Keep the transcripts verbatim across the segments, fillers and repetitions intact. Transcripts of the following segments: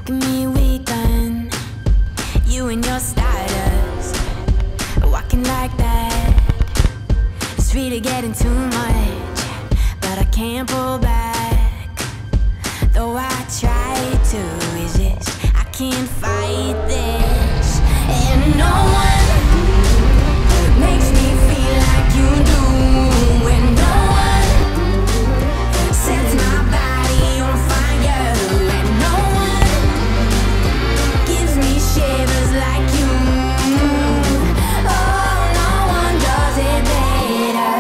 making me weaken. You and your stardust, walking like that. It's really getting too much, but I can't pull back. Though I try to resist, I can't fight this. And no one makes me feel like you do. And no one sets my body on fire. And no one gives me shivers like you. Oh, no one does it better.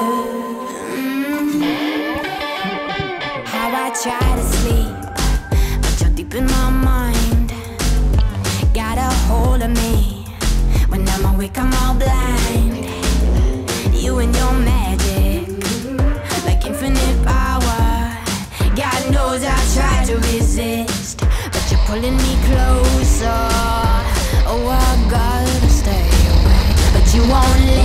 Mm. How I try to sleep, but you're deep in my mind. Got a hold of me. When I'm awake, I'm all blind. You and your magic, like infinite power. God knows I try to resist, but you're pulling me closer. Oh, I gotta stay away, but you won't let